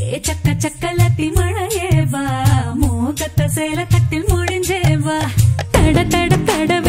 சக்க சக்கலத்தி மழையே வா, மோகத்த சேல கட்டில் முடிஞ்சே வா, தட தட தட